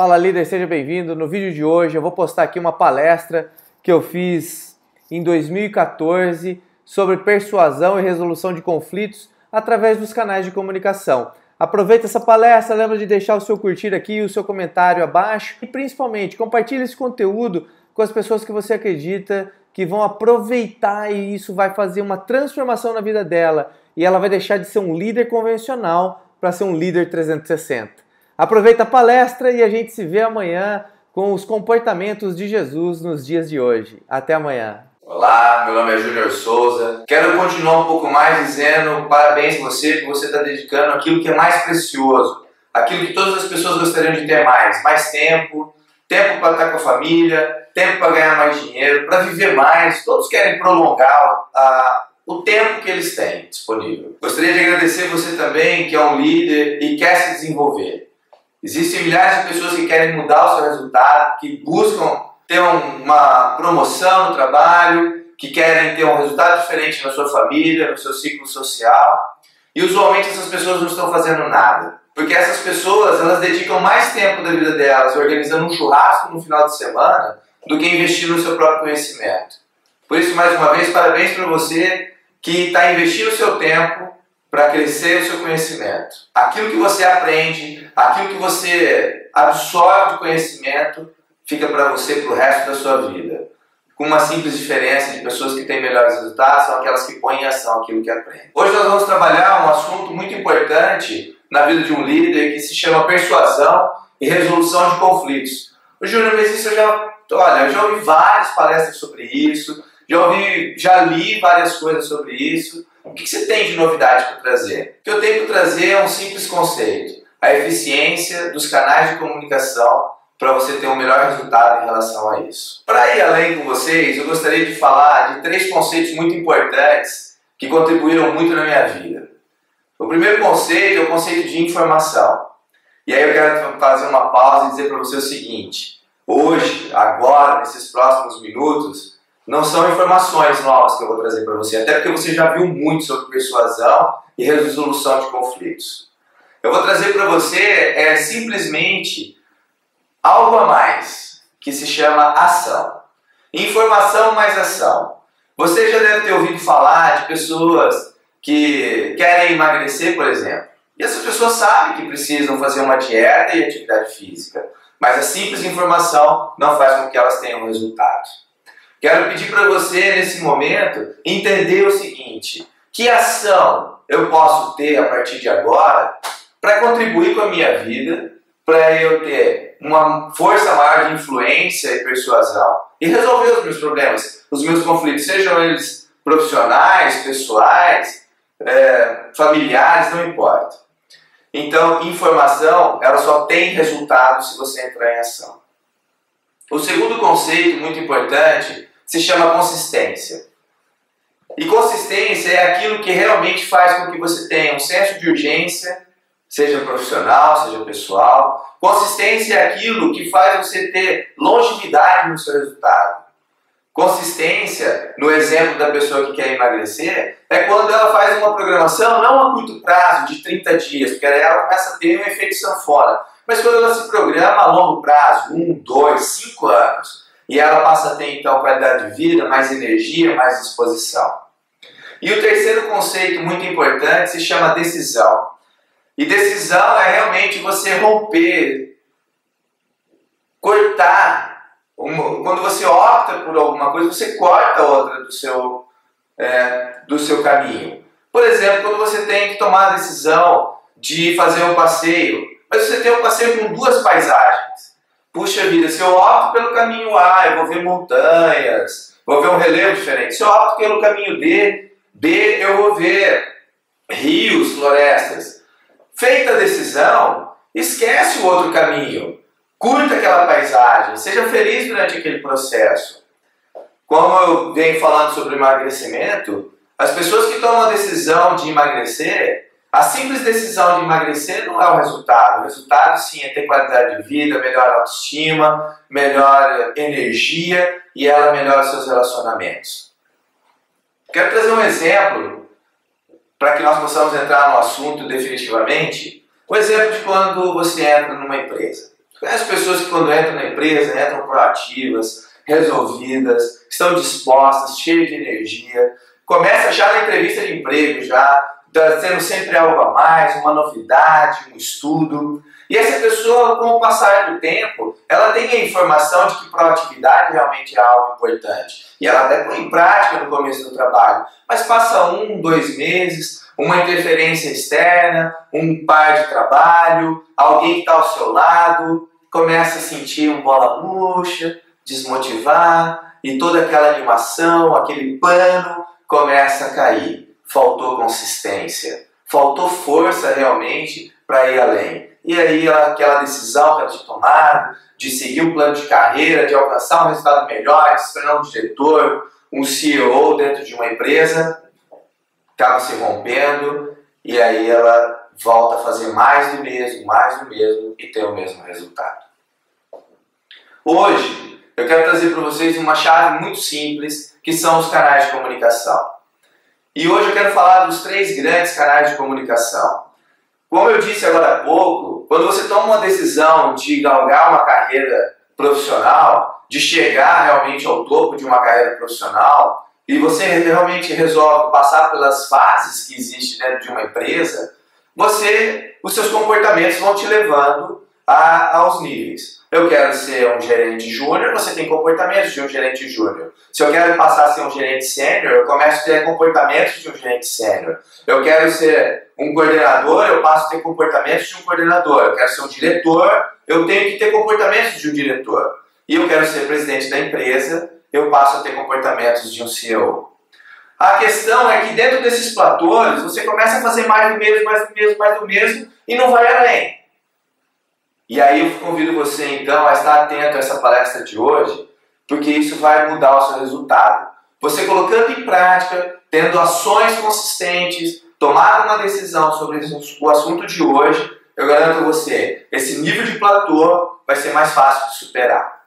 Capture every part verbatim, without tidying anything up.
Fala líder, seja bem-vindo. No vídeo de hoje eu vou postar aqui uma palestra que eu fiz em dois mil e quatorze sobre persuasão e resolução de conflitos através dos canais de comunicação. Aproveita essa palestra, lembra de deixar o seu curtir aqui e o seu comentário abaixo e principalmente compartilhe esse conteúdo com as pessoas que você acredita que vão aproveitar e isso vai fazer uma transformação na vida dela e ela vai deixar de ser um líder convencional para ser um líder trezentos e sessenta. Aproveita a palestra e a gente se vê amanhã com os comportamentos de Jesus nos dias de hoje. Até amanhã. Olá, meu nome é Júnior Souza. Quero continuar um pouco mais dizendo parabéns a você por você estar dedicando aquilo que é mais precioso, aquilo que todas as pessoas gostariam de ter mais, mais tempo, tempo para estar com a família, tempo para ganhar mais dinheiro, para viver mais. Todos querem prolongar a o tempo que eles têm disponível. Gostaria de agradecer você também que é um líder e quer se desenvolver. Existem milhares de pessoas que querem mudar o seu resultado, que buscam ter uma promoção no trabalho, que querem ter um resultado diferente na sua família, no seu ciclo social. E usualmente essas pessoas não estão fazendo nada. Porque essas pessoas, elas dedicam mais tempo da vida delas organizando um churrasco no final de semana do que investir no seu próprio conhecimento. Por isso, mais uma vez, parabéns para você que está investindo o seu tempo para crescer o seu conhecimento. Aquilo que você aprende, aquilo que você absorve de conhecimento, fica para você para o resto da sua vida. Com uma simples diferença de pessoas que têm melhores resultados, são aquelas que põem em ação aquilo que aprendem. Hoje nós vamos trabalhar um assunto muito importante na vida de um líder que se chama persuasão e resolução de conflitos. Ô Júnior, mas isso eu já, olha, eu já ouvi várias palestras sobre isso, já ouvi, já li várias coisas sobre isso. O que você tem de novidade para trazer? O que eu tenho para trazer é um simples conceito: a eficiência dos canais de comunicação para você ter um melhor resultado em relação a isso. Para ir além com vocês, eu gostaria de falar de três conceitos muito importantes que contribuíram muito na minha vida. O primeiro conceito é o conceito de informação. E aí eu quero fazer uma pausa e dizer para você o seguinte: hoje, agora, nesses próximos minutos, não são informações novas que eu vou trazer para você, até porque você já viu muito sobre persuasão e resolução de conflitos. Eu vou trazer para você é simplesmente algo a mais, que se chama ação. Informação mais ação. Você já deve ter ouvido falar de pessoas que querem emagrecer, por exemplo. E essas pessoas sabem que precisam fazer uma dieta e atividade física, mas a simples informação não faz com que elas tenham resultado. Quero pedir para você, nesse momento, entender o seguinte: que ação eu posso ter a partir de agora para contribuir com a minha vida, para eu ter uma força maior de influência e persuasão e resolver os meus problemas, os meus conflitos, sejam eles profissionais, pessoais, é, familiares, não importa. Então, informação, ela só tem resultado se você entrar em ação. O segundo conceito muito importante se chama consistência. E consistência é aquilo que realmente faz com que você tenha um senso de urgência, seja profissional, seja pessoal. Consistência é aquilo que faz você ter longevidade no seu resultado. Consistência, no exemplo da pessoa que quer emagrecer, é quando ela faz uma programação não a curto prazo, de trinta dias, porque aí ela começa a ter um efeito sanfona, mas quando ela se programa a longo prazo, um, dois, cinco anos, e ela passa a ter então qualidade de vida, mais energia, mais disposição. E o terceiro conceito muito importante se chama decisão. E decisão é realmente você romper, cortar. Uma, quando você opta por alguma coisa, você corta outra do seu, é, do seu caminho. Por exemplo, quando você tem que tomar a decisão de fazer um passeio, mas você tem um passeio com duas paisagens. Puxa vida, se eu opto pelo caminho A, eu vou ver montanhas, vou ver um relevo diferente. Se eu opto pelo caminho D, B, eu vou ver rios, florestas. Feita a decisão, esquece o outro caminho. Curta aquela paisagem, seja feliz durante aquele processo. Como eu venho falando sobre emagrecimento, as pessoas que tomam a decisão de emagrecer, a simples decisão de emagrecer não é o resultado. O resultado, sim, é ter qualidade de vida, melhor autoestima, melhor energia e ela melhora seus relacionamentos. Quero trazer um exemplo para que nós possamos entrar no assunto definitivamente. Um exemplo de quando você entra numa empresa. Conhece pessoas que quando entram na empresa, entram proativas, resolvidas, estão dispostas, cheias de energia, começa já na entrevista de emprego, já trazendo sempre algo a mais, uma novidade, um estudo. E essa pessoa, com o passar do tempo, ela tem a informação de que proatividade realmente é algo importante. E ela até põe em prática no começo do trabalho. Mas passa um, dois meses, uma interferência externa, um par de trabalho, alguém que está ao seu lado, começa a sentir um bola murcha, desmotivar, e toda aquela animação, aquele plano começa a cair. Faltou consistência, faltou força realmente para ir além. E aí aquela decisão que ela tinha tomado de seguir um plano de carreira, de alcançar um resultado melhor, de se tornar um diretor, um C E O dentro de uma empresa, acaba se rompendo e aí ela volta a fazer mais do mesmo, mais do mesmo e ter o mesmo resultado. Hoje eu quero trazer para vocês uma chave muito simples, que são os canais de comunicação. E hoje eu quero falar dos três grandes canais de comunicação. Como eu disse agora há pouco, quando você toma uma decisão de galgar uma carreira profissional, de chegar realmente ao topo de uma carreira profissional, e você realmente resolve passar pelas fases que existem dentro de uma empresa, você, os seus comportamentos vão te levando a, aos níveis. Eu quero ser um gerente júnior, você tem comportamentos de um gerente júnior. Se eu quero passar a ser um gerente sênior, eu começo a ter comportamentos de um gerente sênior. Eu quero ser um coordenador, eu passo a ter comportamentos de um coordenador. Eu quero ser um diretor, eu tenho que ter comportamentos de um diretor. E eu quero ser presidente da empresa, eu passo a ter comportamentos de um C E O. A questão é que dentro desses platôs, você começa a fazer mais do mesmo, mais do mesmo, mais do mesmo, e não vai além. E aí eu convido você então a estar atento a essa palestra de hoje, porque isso vai mudar o seu resultado. Você colocando em prática, tendo ações consistentes, tomar uma decisão sobre o assunto de hoje, eu garanto a você, esse nível de platô vai ser mais fácil de superar.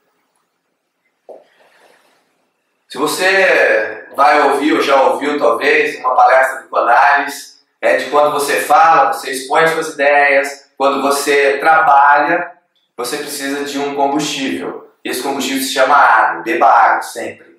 Se você vai ouvir ou já ouviu talvez uma palestra do Conalis, é de quando você fala, você expõe suas ideias. Quando você trabalha, você precisa de um combustível. Esse combustível se chama água. Beba água sempre.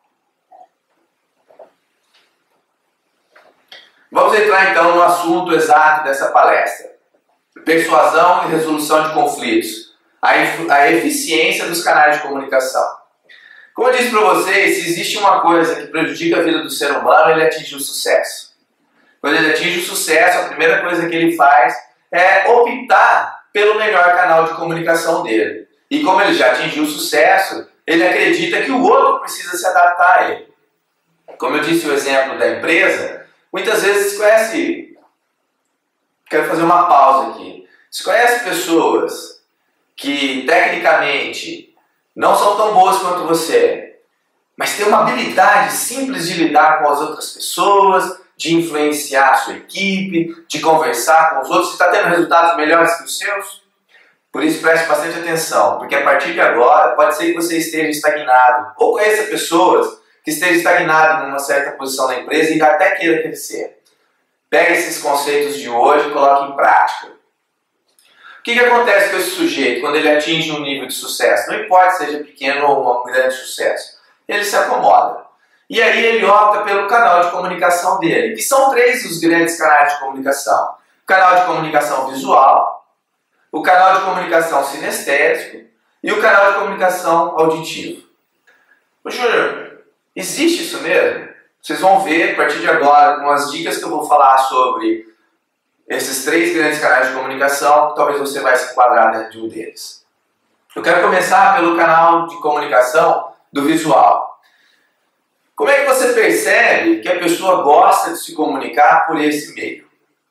Vamos entrar então no assunto exato dessa palestra. Persuasão e resolução de conflitos. A eficiência dos canais de comunicação. Como eu disse para vocês, se existe uma coisa que prejudica a vida do ser humano, ele atinge o sucesso. Quando ele atinge o sucesso, a primeira coisa que ele faz é optar pelo melhor canal de comunicação dele. E como ele já atingiu o sucesso, ele acredita que o outro precisa se adaptar a ele. Como eu disse o exemplo da empresa, muitas vezes você conhece... Quero fazer uma pausa aqui. Você conhece pessoas que tecnicamente não são tão boas quanto você, mas têm uma habilidade simples de lidar com as outras pessoas, de influenciar a sua equipe, de conversar com os outros, você está tendo resultados melhores que os seus? Por isso preste bastante atenção, porque a partir de agora pode ser que você esteja estagnado, ou conheça pessoas que estejam estagnadas numa certa posição na empresa e até queira crescer. Pega esses conceitos de hoje e coloque em prática. O que, que acontece com esse sujeito quando ele atinge um nível de sucesso? Não importa se seja pequeno ou um grande sucesso, ele se acomoda. E aí ele opta pelo canal de comunicação dele, que são três os grandes canais de comunicação. O canal de comunicação visual, o canal de comunicação sinestésico e o canal de comunicação auditivo. Ô Júnior, existe isso mesmo? Vocês vão ver a partir de agora, com as dicas que eu vou falar sobre esses três grandes canais de comunicação, talvez você vai se enquadrar dentro de um deles. Eu quero começar pelo canal de comunicação do visual. Como é que você percebe que a pessoa gosta de se comunicar por esse meio?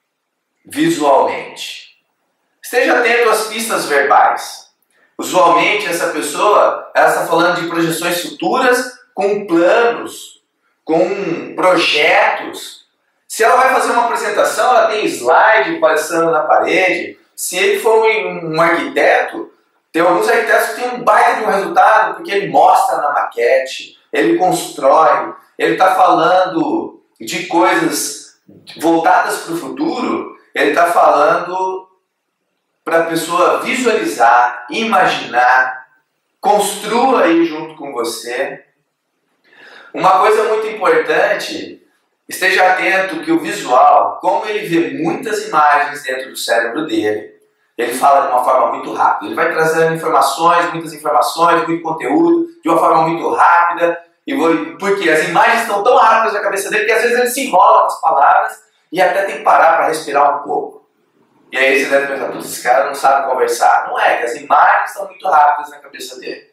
Visualmente. Esteja atento às pistas verbais. Usualmente essa pessoa ela está falando de projeções futuras com planos, com projetos. Se ela vai fazer uma apresentação, ela tem slide passando na parede. Se ele for um, um arquiteto, tem alguns arquitetos que têm um baita de um resultado porque ele mostra na maquete, ele constrói, ele está falando de coisas voltadas para o futuro, ele está falando para a pessoa visualizar, imaginar, construa aí junto com você. Uma coisa muito importante, esteja atento que o visual, como ele vê muitas imagens dentro do cérebro dele, ele fala de uma forma muito rápida. Ele vai trazendo informações, muitas informações, muito conteúdo, de uma forma muito rápida, e vou, porque as imagens estão tão rápidas na cabeça dele que às vezes ele se enrola com as palavras e até tem que parar para respirar um pouco. E aí você deve pensar, esse cara não sabe conversar. Não é, que as imagens estão muito rápidas na cabeça dele.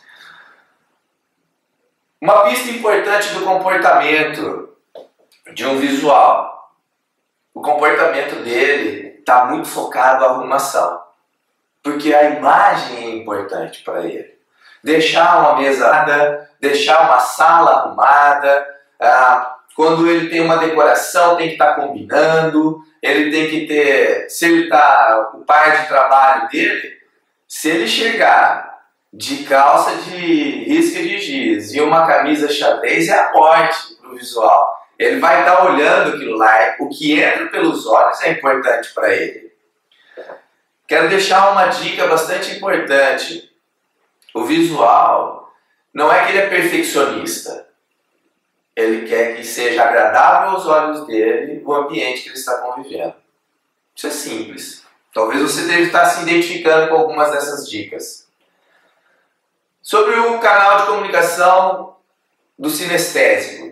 Uma pista importante do comportamento de um visual. O comportamento dele está muito focado à arrumação. Porque a imagem é importante para ele. Deixar uma mesa arrumada, deixar uma sala arrumada. Ah, quando ele tem uma decoração, tem que estar tá combinando. Ele tem que ter... Se ele está... O par de trabalho dele, se ele chegar de calça de risca de giz e uma camisa xadrez, é a morte para o visual. Ele vai estar olhando aquilo lá, o que entra pelos olhos é importante para ele. Quero deixar uma dica bastante importante. O visual não é que ele é perfeccionista. Ele quer que seja agradável aos olhos dele o ambiente que ele está convivendo. Isso é simples. Talvez você deve estar se identificando com algumas dessas dicas. Sobre o canal de comunicação do sinestésico.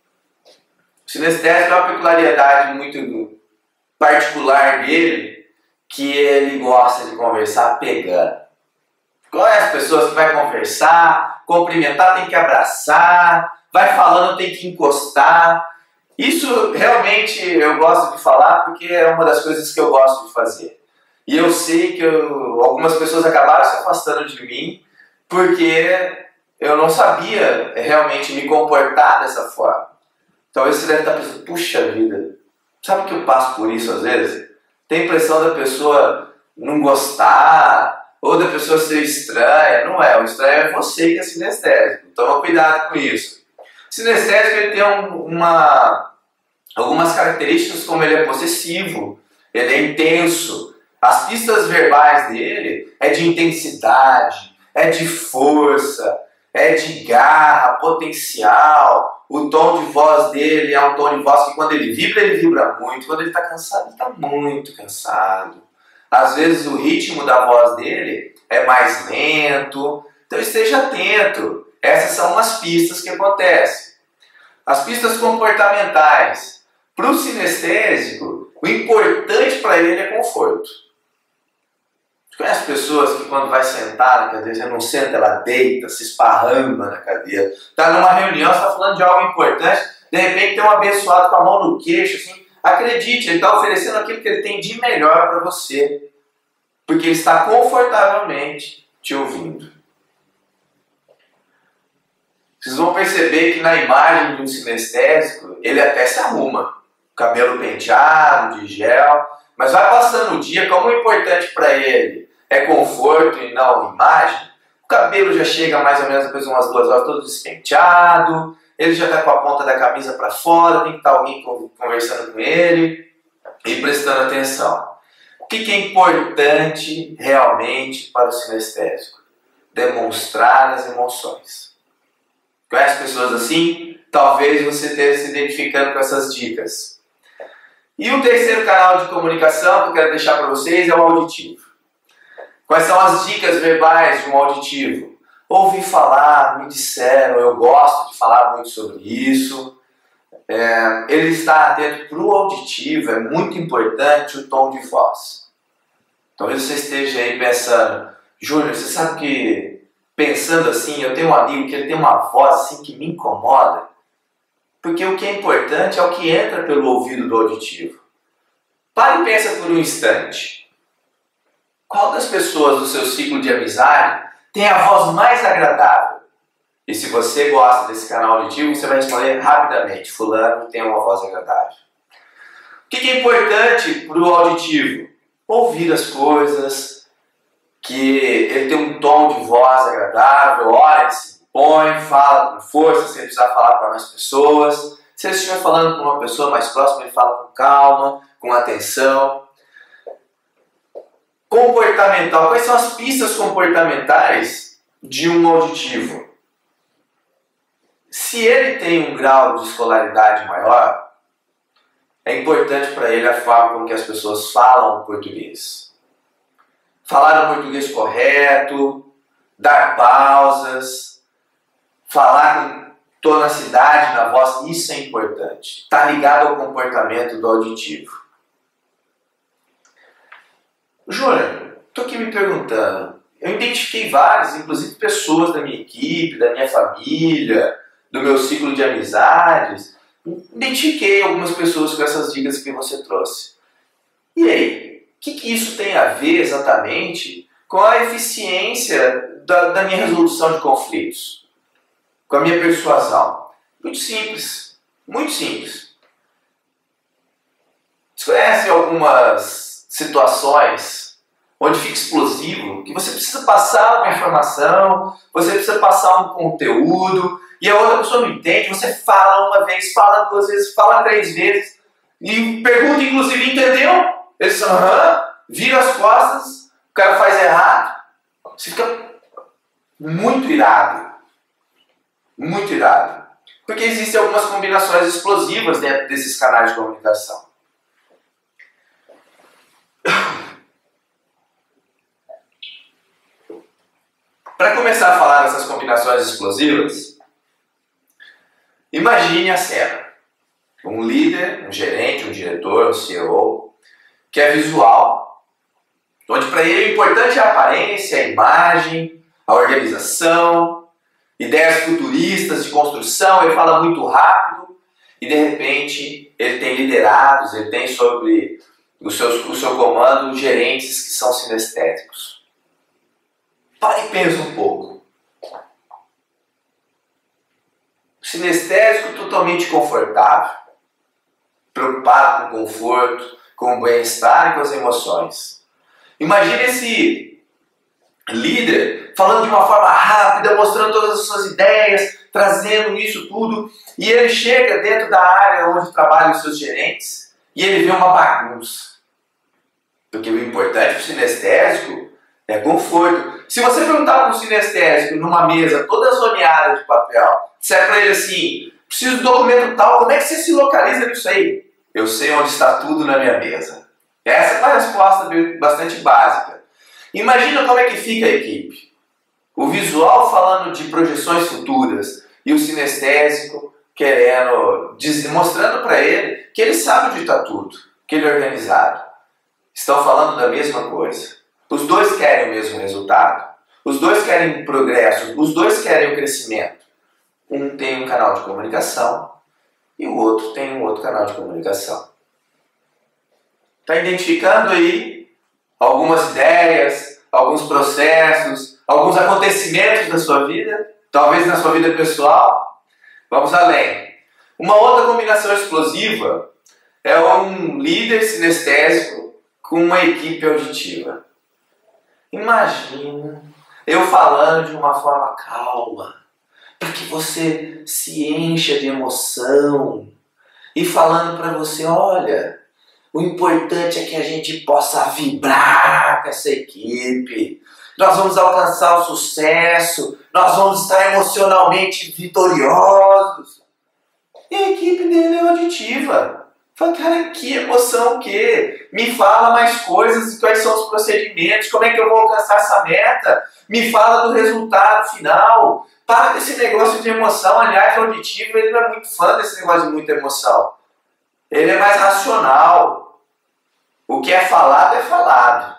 O sinestésico é uma peculiaridade muito particular dele, que ele gosta de conversar pegando. Qual é as pessoas que vai conversar, cumprimentar, tem que abraçar, vai falando, tem que encostar. Isso realmente eu gosto de falar porque é uma das coisas que eu gosto de fazer. E eu sei que eu, algumas pessoas acabaram se afastando de mim porque eu não sabia realmente me comportar dessa forma. Talvez você deve estar pensando, puxa vida, sabe que eu passo por isso às vezes? Tem a impressão da pessoa não gostar, ou da pessoa ser estranha. Não é, o estranho é você que é sinestésico. Toma cuidado com isso. O sinestésico ele tem um, uma, algumas características, como ele é possessivo, ele é intenso. As pistas verbais dele é de intensidade, é de força, é de garra, potencial. O tom de voz dele é um tom de voz que quando ele vibra, ele vibra muito. Quando ele está cansado, ele está muito cansado. Às vezes o ritmo da voz dele é mais lento. Então esteja atento. Essas são umas pistas que acontecem. As pistas comportamentais. Para o sinestésico, o importante para ele é conforto. Você conhece pessoas que quando vai sentar na cadeira, você não senta, ela deita, se esparrama na cadeira. Está numa reunião, você está falando de algo importante, de repente tem um abençoado com a mão no queixo, assim. Acredite, ele está oferecendo aquilo que ele tem de melhor para você. Porque ele está confortavelmente te ouvindo. Vocês vão perceber que na imagem de um sinestésico, ele até se arruma. Cabelo penteado, de gel. Mas vai passando o dia, como o importante para ele é conforto e não imagem, o cabelo já chega mais ou menos depois de umas duas horas todo despenteado, ele já está com a ponta da camisa para fora, tem que estar alguém conversando com ele e prestando atenção. O que é importante realmente para o sinestésico? Demonstrar as emoções. Conhece pessoas assim? Talvez você esteja se identificando com essas dicas. E o terceiro canal de comunicação que eu quero deixar para vocês é o auditivo. Quais são as dicas verbais de um auditivo? Ouvi falar, me disseram, eu gosto de falar muito sobre isso. É, ele está atento para o auditivo, é muito importante o tom de voz. Talvez você esteja aí pensando, Júnior, você sabe que pensando assim, eu tenho um amigo que ele tem uma voz assim que me incomoda. Porque o que é importante é o que entra pelo ouvido do auditivo. Pare e pensa por um instante. Qual das pessoas do seu ciclo de amizade tem a voz mais agradável? E se você gosta desse canal auditivo, você vai responder rapidamente. Fulano tem uma voz agradável. O que é importante para o auditivo? Ouvir as coisas, que ele tem um tom de voz agradável, olha, ele se põe, fala com força, sem precisar falar para mais pessoas. Se ele estiver falando com uma pessoa mais próxima, ele fala com calma, com atenção. comportamental. Quais são as pistas comportamentais de um auditivo? Se ele tem um grau de escolaridade maior, é importante para ele a forma com que as pessoas falam português. Falar o português correto, dar pausas, falar com tonacidade na voz, isso é importante. Está ligado ao comportamento do auditivo. Júnior, estou aqui me perguntando, eu identifiquei várias, inclusive pessoas da minha equipe, da minha família, do meu ciclo de amizades, identifiquei algumas pessoas com essas dicas que você trouxe. E aí, o que, que isso tem a ver exatamente com a eficiência da, da minha resolução de conflitos? Com a minha persuasão? Muito simples, muito simples. Você conhece algumas situações onde fica explosivo, que você precisa passar uma informação, você precisa passar um conteúdo, e a outra pessoa não entende, você fala uma vez, fala duas vezes, fala três vezes, e pergunta, inclusive, entendeu? Eles falam, aham, vira as costas, o cara faz errado, você fica muito irado, muito irado, porque existem algumas combinações explosivas dentro desses canais de comunicação. Para começar a falar dessas combinações explosivas, imagine a cena. Um líder, um gerente, um diretor, um C E O, que é visual, onde para ele o importante é a aparência, a imagem, a organização, ideias futuristas de construção, ele fala muito rápido e de repente ele tem liderados, ele tem sobre o seu, o seu comando gerentes que são sinestésicos. Pare e pensa um pouco. Sinestésico totalmente confortável, preocupado com o conforto, com o bem-estar e com as emoções. Imagine esse líder falando de uma forma rápida, mostrando todas as suas ideias, trazendo isso tudo, e ele chega dentro da área onde trabalham os seus gerentes e ele vê uma bagunça. Porque o importante para o sinestésico é conforto. Se você perguntar para um sinestésico numa mesa toda zoneada de papel, disser para ele assim, preciso de documento tal, como é que você se localiza nisso aí? Eu sei onde está tudo na minha mesa. Essa é uma resposta bastante básica. Imagina como é que fica a equipe. O visual falando de projeções futuras e o sinestésico querendo, mostrando para ele que ele sabe onde está tudo, que ele é organizado. Estão falando da mesma coisa. Os dois querem o mesmo resultado. Os dois querem progresso. Os dois querem o crescimento. Um tem um canal de comunicação e o outro tem um outro canal de comunicação. Está identificando aí algumas ideias, alguns processos, alguns acontecimentos da sua vida, talvez na sua vida pessoal? Vamos além. Uma outra combinação explosiva é um líder sinestésico com uma equipe auditiva. Imagina eu falando de uma forma calma, para que você se encha de emoção e falando para você, olha, o importante é que a gente possa vibrar com essa equipe, nós vamos alcançar o sucesso, nós vamos estar emocionalmente vitoriosos. E a equipe dele é auditiva. Fala, cara, que emoção o quê? Me fala mais coisas, quais são os procedimentos, como é que eu vou alcançar essa meta? Me fala do resultado final. Para desse negócio de emoção. Aliás, o auditivo ele não é muito fã desse negócio de muita emoção. Ele é mais racional. O que é falado é falado.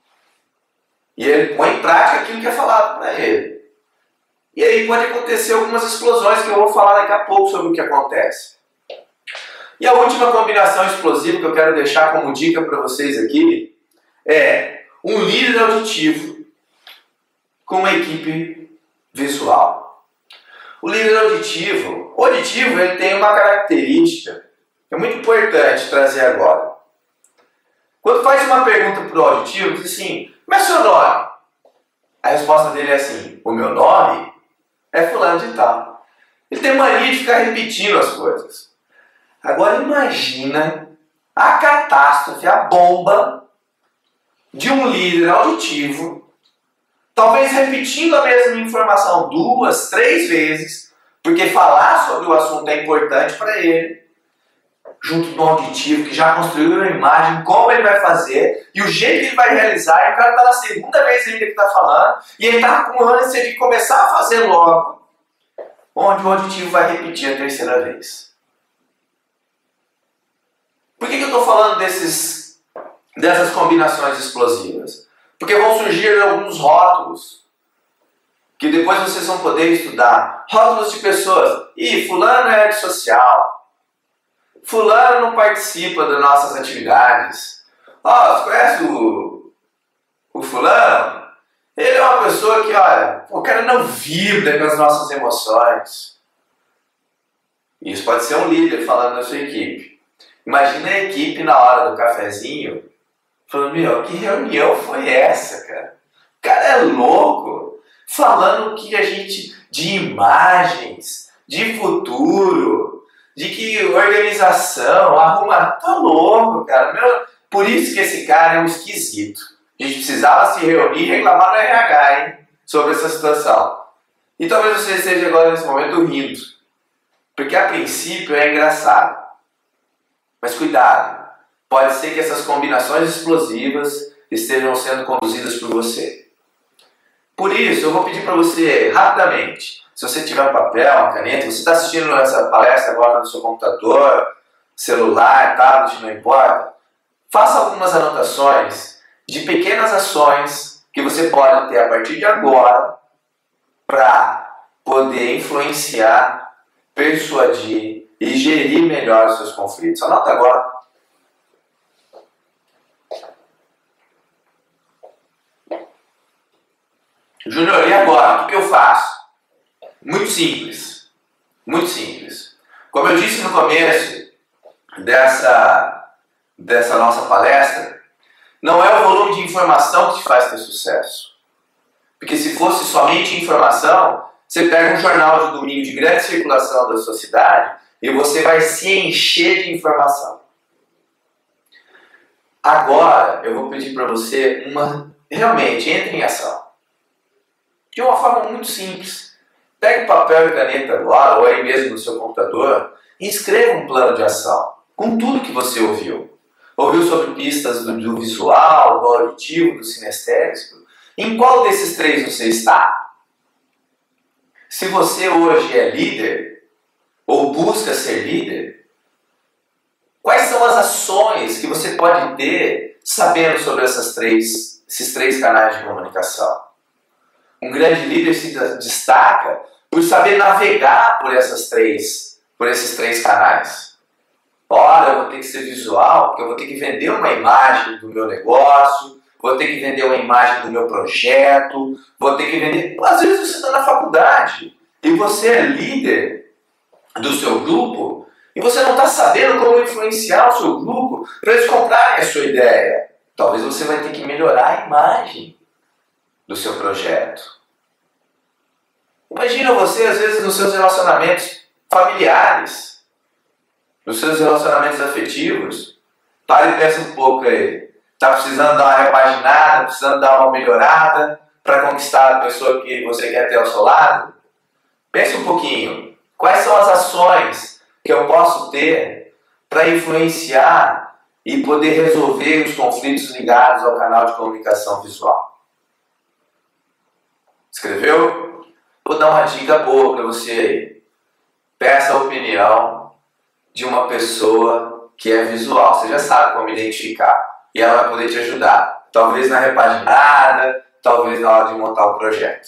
E ele põe em prática aquilo que é falado para ele. E aí pode acontecer algumas explosões que eu vou falar daqui a pouco sobre o que acontece. E a última combinação explosiva que eu quero deixar como dica para vocês aqui é um líder auditivo com uma equipe visual. O líder auditivo, o auditivo ele tem uma característica que é muito importante trazer agora. Quando faz uma pergunta para o auditivo, diz assim, como é seu nome? A resposta dele é assim, o meu nome é fulano de tal. Ele tem mania de ficar repetindo as coisas. Agora imagina a catástrofe, a bomba, de um líder auditivo, talvez repetindo a mesma informação duas, três vezes, porque falar sobre o assunto é importante para ele, junto do auditivo, que já construiu uma imagem, como ele vai fazer, e o jeito que ele vai realizar, e o cara está na segunda vez ainda que está falando, e ele está com ânsia de começar a fazer logo, onde o auditivo vai repetir a terceira vez. Por que, que eu estou falando desses, dessas combinações explosivas? Porque vão surgir alguns rótulos, que depois vocês vão poder estudar. Rótulos de pessoas. Ih, fulano é antissocial. Fulano não participa das nossas atividades. Ó, oh, você conhece o, o fulano? Ele é uma pessoa que, olha, o cara não vibra com as nossas emoções. Isso pode ser um líder falando da sua equipe. Imagina a equipe na hora do cafezinho, falando, meu, que reunião foi essa, cara? O cara é louco, falando que a gente, de imagens, de futuro, de que organização, arruma, tá louco, cara. Meu, por isso que esse cara é um esquisito. A gente precisava se reunir e reclamar no R H, hein, sobre essa situação. E talvez você esteja agora nesse momento rindo, porque a princípio é engraçado. Mas cuidado, pode ser que essas combinações explosivas estejam sendo conduzidas por você. Por isso, eu vou pedir para você, rapidamente, se você tiver um papel, uma caneta, você está assistindo essa palestra agora no seu computador, celular, tablet, não importa, faça algumas anotações de pequenas ações que você pode ter a partir de agora para poder influenciar, persuadir e gerir melhor os seus conflitos. Anota agora. Júnior, e agora? O que eu faço? Muito simples. Muito simples. Como eu disse no começo dessa, dessa nossa palestra, não é o volume de informação que te faz ter sucesso. Porque se fosse somente informação, você pega um jornal de domingo de grande circulação da sociedade e você vai se encher de informação. Agora, eu vou pedir para você uma... Realmente, entre em ação. De uma forma muito simples. Pegue papel e caneta agora, ou aí mesmo no seu computador, e escreva um plano de ação, com tudo que você ouviu. Ouviu sobre pistas do, do visual, do auditivo, do sinestésico? Em qual desses três você está? Se você hoje é líder, ou busca ser líder, quais são as ações que você pode ter sabendo sobre essas três, esses três canais de comunicação? Um grande líder se destaca por saber navegar por, essas três, por esses três canais. Ora, eu vou ter que ser visual, porque eu vou ter que vender uma imagem do meu negócio, vou ter que vender uma imagem do meu projeto, vou ter que vender... Às vezes você está na faculdade e você é líder do seu grupo e você não está sabendo como influenciar o seu grupo para eles comprarem a sua ideia. Talvez você vai ter que melhorar a imagem do seu projeto. Imagina você, às vezes, nos seus relacionamentos familiares, nos seus relacionamentos afetivos. Para e pensa um pouco aí. Está precisando dar uma repaginada, precisando dar uma melhorada para conquistar a pessoa que você quer ter ao seu lado? Pense um pouquinho. Quais são as ações que eu posso ter para influenciar e poder resolver os conflitos ligados ao canal de comunicação visual? Escreveu? Vou dar uma dica boa para você aí. Peça a opinião de uma pessoa que é visual. Você já sabe como identificar. E ela vai poder te ajudar. Talvez na repaginada, talvez na hora de montar o projeto.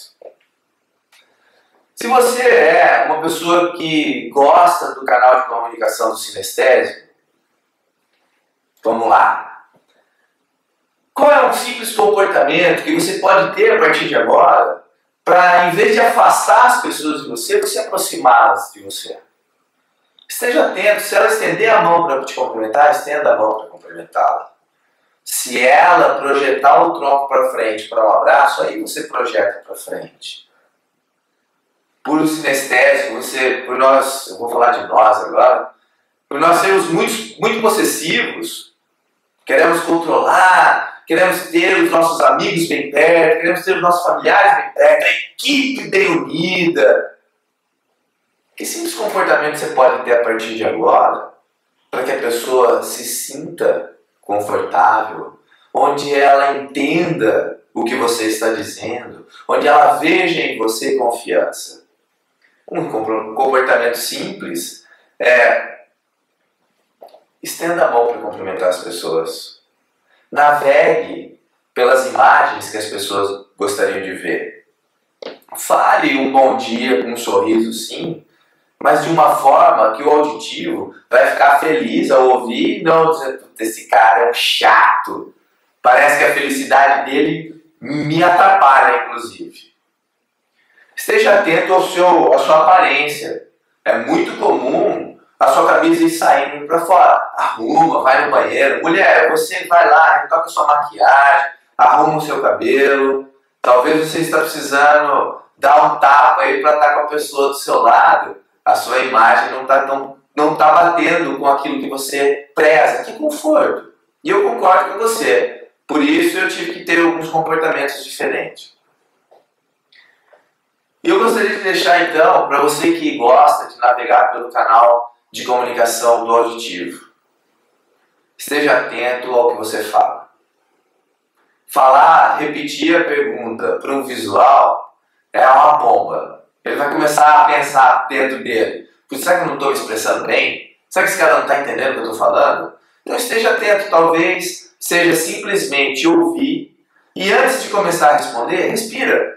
Se você é uma pessoa que gosta do canal de comunicação do sinestésico, vamos lá. Qual é um simples comportamento que você pode ter a partir de agora para, em vez de afastar as pessoas de você, você aproximá-las de você? Esteja atento. Se ela estender a mão para te cumprimentar, estenda a mão para cumprimentá-la. Se ela projetar o tronco para frente para um abraço, aí você projeta para frente. Por sinestésico, você, por nós, eu vou falar de nós agora, por nós sermos muito, muito possessivos, queremos controlar queremos ter os nossos amigos bem perto, queremos ter os nossos familiares bem perto, a equipe bem unida. Que simples comportamento você pode ter a partir de agora para que a pessoa se sinta confortável, onde ela entenda o que você está dizendo, onde ela veja em você confiança. Um comportamento simples é: estenda a mão para cumprimentar as pessoas. Navegue pelas imagens que as pessoas gostariam de ver. Fale um bom dia com um sorriso, sim, mas de uma forma que o auditivo vai ficar feliz ao ouvir e não dizer: esse cara é um chato. Parece que a felicidade dele me atrapalha, inclusive. Esteja atento ao seu, à sua aparência. É muito comum a sua camisa ir saindo para fora. Arruma, vai no banheiro. Mulher, você vai lá, retoca sua maquiagem, arruma o seu cabelo. Talvez você está precisando dar um tapa aí para estar com a pessoa do seu lado. A sua imagem não está tão, não tá batendo com aquilo que você preza. Que conforto. E eu concordo com você. Por isso eu tive que ter alguns comportamentos diferentes. E eu gostaria de deixar então, para você que gosta de navegar pelo canal de comunicação do auditivo, esteja atento ao que você fala. Falar, repetir a pergunta para um visual é uma bomba. Ele vai começar a pensar dentro dele: será que eu não estou me expressando bem? Será que esse cara não está entendendo o que eu estou falando? Então esteja atento, talvez seja simplesmente ouvir e antes de começar a responder, respira.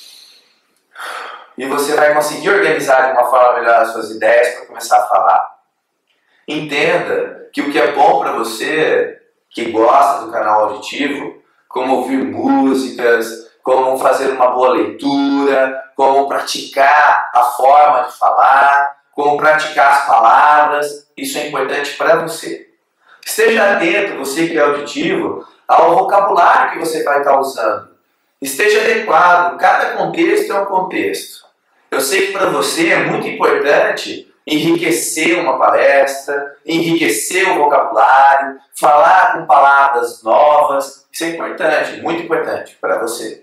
E você vai conseguir organizar de uma forma melhor as suas ideias para começar a falar. Entenda que o que é bom para você, que gosta do canal auditivo, como ouvir músicas, como fazer uma boa leitura, como praticar a forma de falar, como praticar as palavras, isso é importante para você. Esteja atento, você que é auditivo, ao vocabulário que você vai estar usando. Esteja adequado, cada contexto é um contexto. Eu sei que para você é muito importante enriquecer uma palestra, enriquecer o vocabulário, falar com palavras novas. Isso é importante, muito importante para você.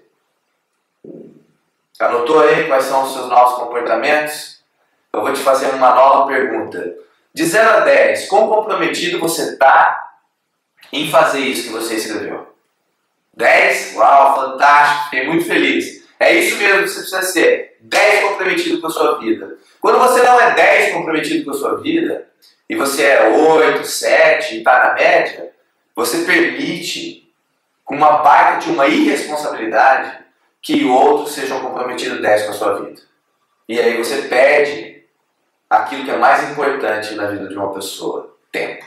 Anotou aí quais são os seus novos comportamentos? Eu vou te fazer uma nova pergunta. De zero a dez, quão comprometido você está em fazer isso que você escreveu? dez? Uau, fantástico, fiquei muito feliz. É isso mesmo que você precisa ser. dez comprometido com a sua vida. Quando você não é dez comprometido com a sua vida, e você é oito, sete e está na média, você permite, com uma baita de uma irresponsabilidade, que outros sejam comprometidos dez com a sua vida. E aí você perde aquilo que é mais importante na vida de uma pessoa: tempo.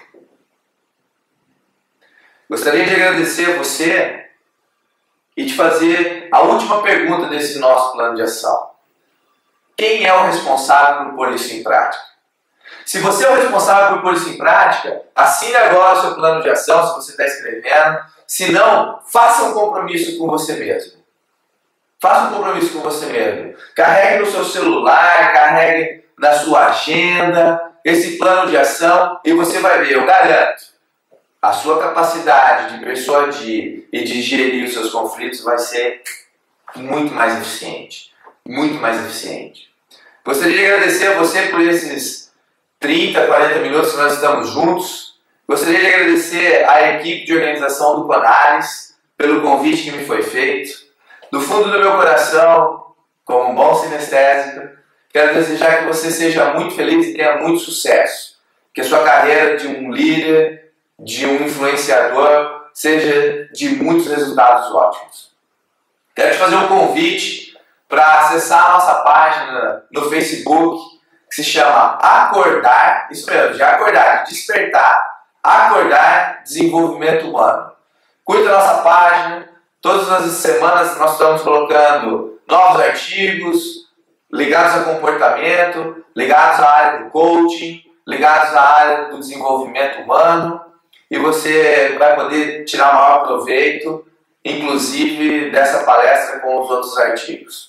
Gostaria de agradecer a você e te fazer a última pergunta desse nosso plano de ação. Quem é o responsável por pôr isso em prática? Se você é o responsável por pôr isso em prática, assine agora o seu plano de ação, se você está escrevendo. Se não, faça um compromisso com você mesmo. Faça um compromisso com você mesmo. Carregue no seu celular, carregue na sua agenda esse plano de ação e você vai ver, eu garanto, a sua capacidade de persuadir e de gerir os seus conflitos vai ser muito mais eficiente. Muito mais eficiente. Gostaria de agradecer a você por esses trinta, quarenta minutos que nós estamos juntos. Gostaria de agradecer à equipe de organização do Conares pelo convite que me foi feito. Do fundo do meu coração, como um bom sinestésico, quero desejar que você seja muito feliz e tenha muito sucesso. Que a sua carreira de um líder, de um influenciador, seja de muitos resultados ótimos. Quero te fazer um convite para acessar a nossa página no Facebook, que se chama Acordar, isso mesmo, de acordar, de despertar, Acordar Desenvolvimento Humano. Curta a nossa página, todas as semanas nós estamos colocando novos artigos ligados a comportamento, ligados à área do coaching, ligados à área do desenvolvimento humano, e você vai poder tirar maior proveito, inclusive dessa palestra com os outros artigos.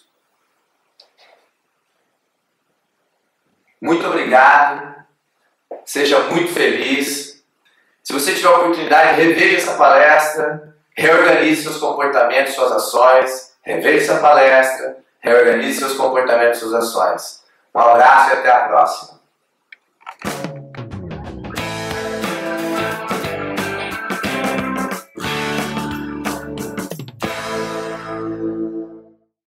Muito obrigado, seja muito feliz. Se você tiver a oportunidade, reveja essa palestra, reorganize seus comportamentos, suas ações, reveja essa palestra, reorganize seus comportamentos, suas ações. Um abraço e até a próxima.